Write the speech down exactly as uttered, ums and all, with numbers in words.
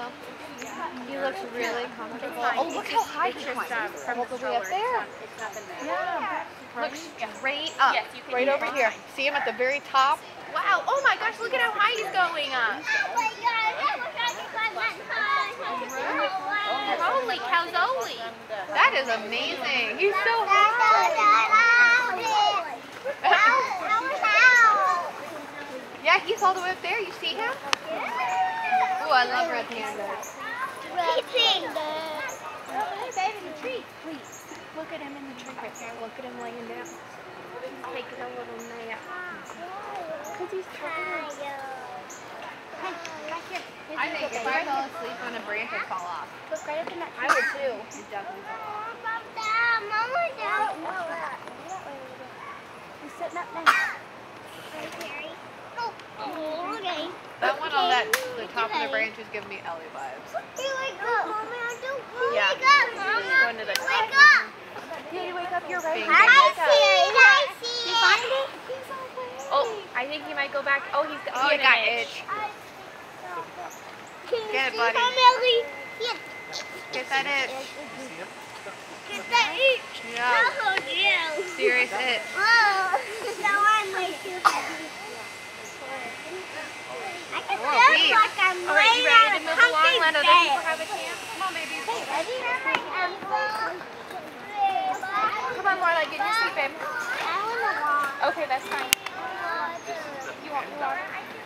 Yeah. He looks really comfortable. Oh, look how high he climbs. All the way up there. Yeah. Look straight up. Yes, you can right over here. See him at the very top? Wow. Oh my gosh, look at how high he's going up. Holy cow, Zoe. That is amazing. He's so high. Yeah, he's all the way up there. You see him? Oh, I love red pandas. Red panda. Hey, babe, in the tree. Please. Look at him in the tree right there. Look at him laying down. He's taking a little nap. Because he's tired. Hey, back here. I think if I fell asleep on a branch, I'd fall off. Look right up in that tree. I would too. You'd definitely fall off. Mama, He's sitting up now. Oh, okay. That one on that, the top of the branch is giving me Ellie vibes. Hey, wake up, Mama. Don't Yeah. wake up, Mama. Going to the top. Wake up. Can you wake up? You're right. I see it. I see You it. find it? Oh, I think he might go back. Oh, he's got, Oh, he he had got an itch. Can you Get it, see buddy. my belly? Yeah. Get that itch. Get that itch. Yeah. Oh, no. Serious itch. Oh, now I'm way too I can Whoa, feel beef. like I'm All right, you laying ready on to a move along? comfy Let other bed. people have a chance. Come on, baby. Hey, ready? I'm Come on, Marla, get in your seat, babe. I want to walk. Okay, that's fine. I want to You want water?